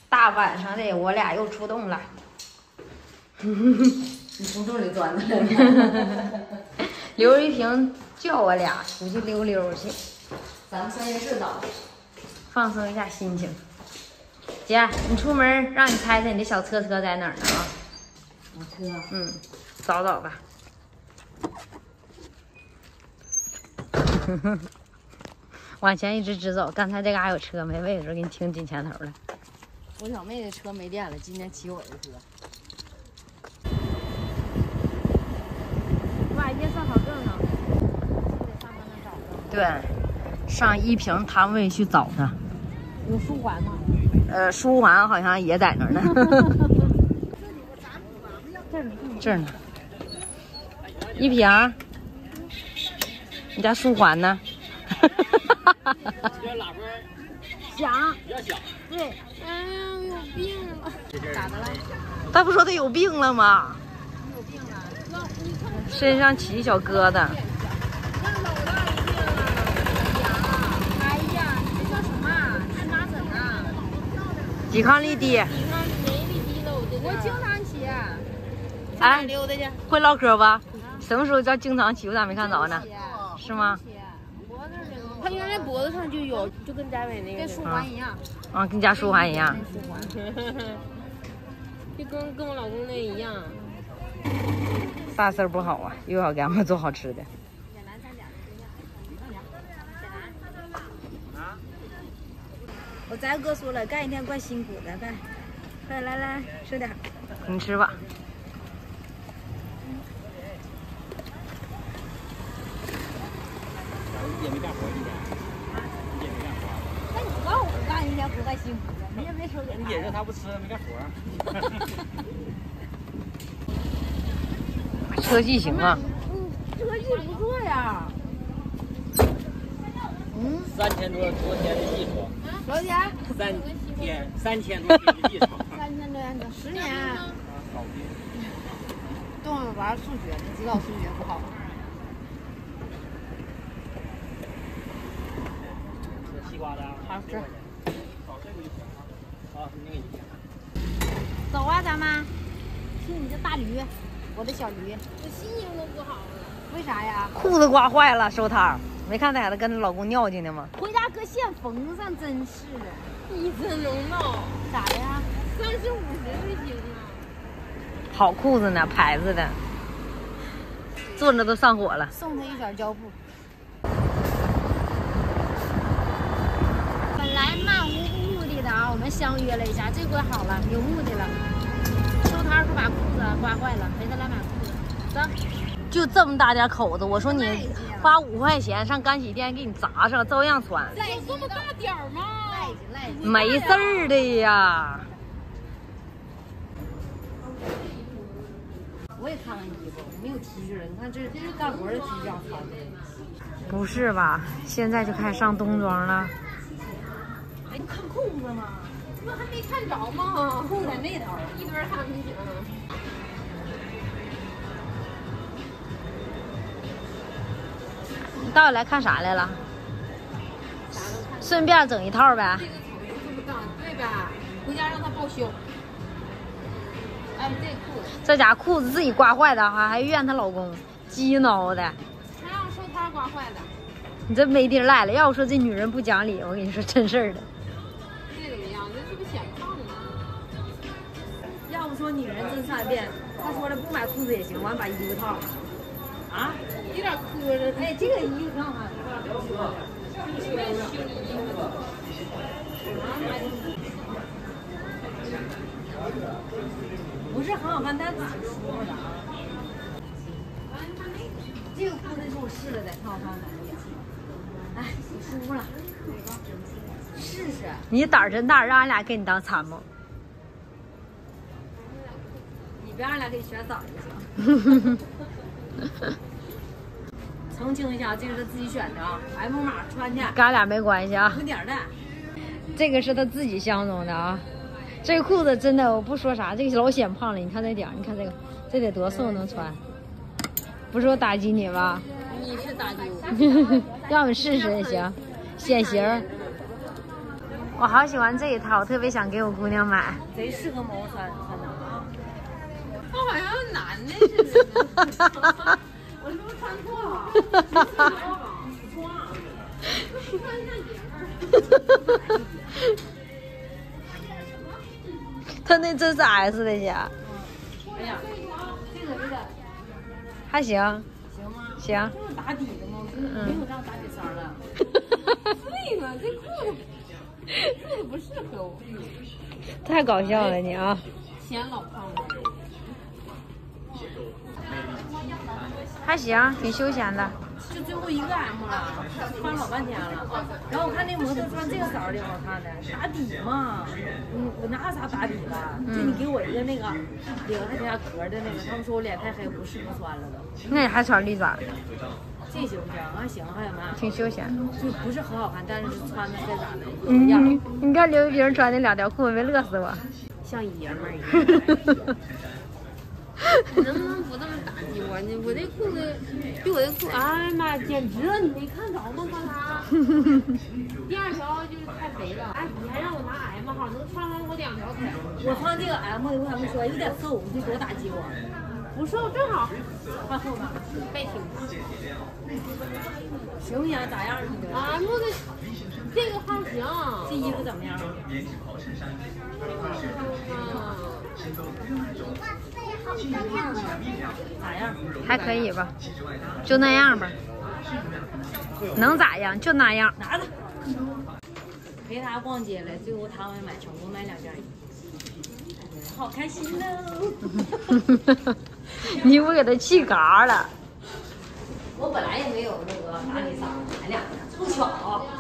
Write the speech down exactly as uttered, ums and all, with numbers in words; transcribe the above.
大晚上的，我俩又出动了。 你从洞里钻的了。 刘一平叫我俩出去溜溜去， 咱们三夜市岛， 放松一下心情。姐，你出门让你猜猜你的小车车在哪儿呢啊？ 我车， 嗯，找找吧。往前一直直走，刚才这嘎有车没位置，给你停紧前头了。 我小妹的车没电了，今天骑我的车。 哇，夜上好热闹。对，上一平摊位去找他。 有舒缓吗？ 呃，舒缓好像也在那儿呢。这儿呢。一平，你家舒缓呢？ 响， 比较小。 对，哎呀，有病了，咋的了？ 他不说他有病了吗？ 有病了，哥，你看身上起小疙瘩。 那老大有病了，哎呀，这叫什么啊？荨麻疹啊？ 抵抗力低。 抵抗免疫力低了，我这我经常起。 哎， 溜达去。 会唠嗑吧？什么时候叫经常起？我咋没看着呢？是吗？ 他原来脖子上就有，就跟翟伟那个跟舒缓一样。 啊，跟家舒缓一样。 舒缓，就跟跟我老公那一样。 大事不好啊，又要给俺们做好吃的。 我咱哥说了，干一天怪辛苦的，快，快来来吃点。 你吃吧。 也没干活今天，你也没干活。 那你告诉我干一天不怪辛苦的，你也没说给他。 你也是他不吃，没干活。 车技行啊。 嗯，车技不错呀。 嗯。 三千多多天的技术。 多少钱？ 三天，三千多天的技术。 三千多天，十年。动玩数学，你知道数学不好。 西瓜的， 好吃。 好，这个就行啊。好，那个一点。 走啊，咱们去你这大驴，我的小驴。我心情都不好了。为啥呀？ 裤子刮坏了，收摊。没看那孩子跟着老公尿进的吗？ 回家搁线缝上，真是的。一身容闹。咋的呀？三十五十就行啊。 好裤子呢，牌子的。坐着都上火了。 送他一卷胶布。本来漫无目的的啊，我们相约了一下，这回好了，有目的了。收摊不把裤子刮坏了，陪他来买裤子。走。 就这么大点口子，我说你花五块钱上干洗店给你砸上，照样穿。 有这么大点儿吗？赖劲赖劲。 没事儿的呀。 我也看看衣服，没有 T 恤了。你看这这是干活的 T 恤穿的。 不是吧？现在就开始上冬装了。 哎，你看裤子吗？那还没看着吗？ 裤在那头， 一堆看不行。 你到底来看啥来了？顺便整一套呗。 这个这么大，对呗？回家让他报销。哎，这裤子。 这家裤子自己刮坏的，还还怨她老公，鸡挠的。 还让收摊刮坏的。 你这没地儿赖了。要我说这女人不讲理，我跟你说真事儿的。 这怎么样？这是不是显胖啊？ 要不说女人真善变，他说了不买裤子也行，完把衣服套了。啊？ 有点磕碜。 哎，这个衣服挺好看。不是很好看，但是挺舒服的。这个裤子是我试了的，挺好看的。哎，挺舒服了。试试。 你胆儿真大，让俺俩给你当参谋。 你别让俺俩给你选嫂就行。澄清一下，这个是自己选的啊 ，M 码穿去。 跟俺俩没关系啊。 有点的。 这个是他自己相中的啊。这个裤子真的，我不说啥，这个老显胖了。你看这点儿，你看这个，这得多瘦能穿？不是我打击你吧？ 你是打击我。 让我试试也行，显形。 我好喜欢这一套，我特别想给我姑娘买。 贼适合毛衫穿的啊。 我好像男的似的。我是不是穿错了？ 他那真是 S 的家。 哎呀，这个这个还行。 行吗？ 行。 这是打底的吗？没有这样打底衫了。 对呢，这裤子裤子不适合我。 太搞笑了你啊！ 嫌老胖了。 还行，挺休闲的。 就最后一个 M 了，穿老半天了。然后我看那模特穿这个色儿挺好看的，打底嘛。嗯，我拿啥打底了？就你给我一个那个领还加格的那个，他们说我脸太黑不适合穿了都。 那你还穿绿爪的？ 这行不行？啊行，还有嘛？ 挺休闲。 就不是很好看，但是穿的该咋的嗯样。 你看刘一冰穿那两条裤子没乐死我？ 像爷们儿一样。 你能不能不这么打击我呢？我这裤子比我这裤，哎呀妈，简直了！你没看着吗？刚才第二条就是太肥了，哎，你还让我拿 M 号，能穿上我两条腿。 我穿这个 M 以后，他们说有点瘦，你就多打击我。 不瘦，正好穿后边， 背挺大。 行不行？咋样？你觉得 M 的这个号行。 这衣服怎么样？咋样？ 还可以吧，就那样吧。能咋样？就那样。 拿着。陪他逛街了，最后他们买成功买两件衣服，好开心呢。 你不给他气嘎了？ 我本来也没有那个打理衫，买两件，凑巧。